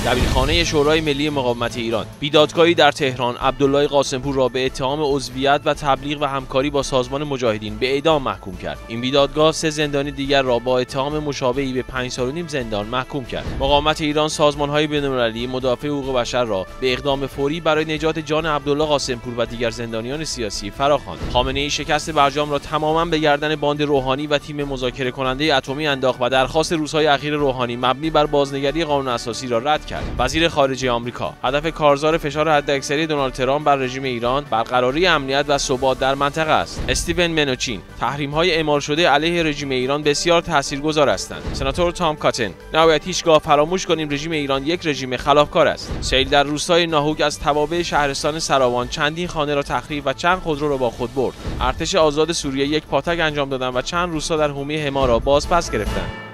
دبیرخانه شورای ملی مقاومت ایران بیدادگاهی در تهران عبدالله قاسمپور را به اتهام عضویت و تبلیغ و همکاری با سازمان مجاهدین به اعدام محکوم کرد. این بیدادگاه 3 زندانی دیگر را با اتهام مشابهی به 5 سال و نیم زندان محکوم کرد. مقاومت ایران سازمان‌های بین‌المللی مدافع حقوق بشر را به اقدام فوری برای نجات جان عبدالله قاسمپور و دیگر زندانیان سیاسی فراخواند. خامنه‌ای شکست برجام را تماماً به گردن باند روحانی و تیم مذاکره کننده اتمی انداخت و درخواست روزهای اخیر روحانی مبنی بر بازنگری قانون اساسی را رد کرد. وزیر خارجه آمریکا: هدف کارزار فشار حداکثری دونالد ترامپ بر رژیم ایران برقراری امنیت و ثبات در منطقه است. استیون منوچین: تحریم‌های اعمال شده علیه رژیم ایران بسیار تاثیرگذار هستند. سناتور تام کاتن: نباید هیچگاه فراموش کنیم رژیم ایران یک رژیم خلافکار است. سیل در روستای ناهوک از توابع شهرستان سراوان چندین خانه را تخریب و چند خودرو را با خود برد. ارتش آزاد سوریه یک پاتک انجام دادند و چند روستا در حومه حما را بازپس گرفتند.